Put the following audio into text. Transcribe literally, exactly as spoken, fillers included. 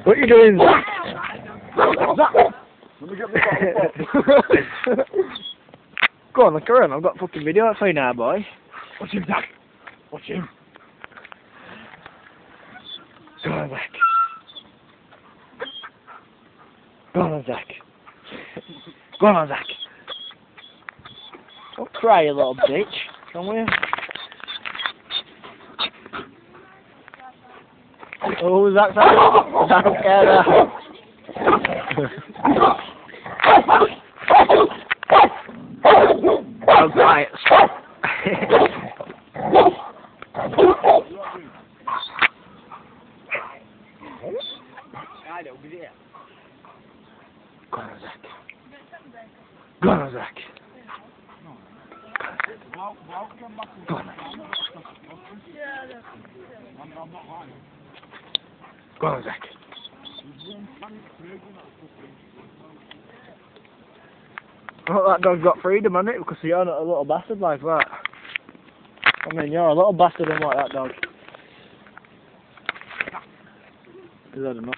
What are you doing, Zach? Let me get the bottle. Go on, look around. I've got a fucking video for you now, boy. Watch him, Zach. Watch him. Go on, Zach. Go on, Zach. Go on, Zach. Don't cry, you little bitch. Come here. Oh, Zach's out. I don't care now. Oh, quiet. Go on, Zach. Go on, Zach. Go on. Go on, Zach. Well, that dog's got freedom, hasn't it? Because you're not a little bastard like that. I mean, you're a little bastard and like that dog. He's had enough.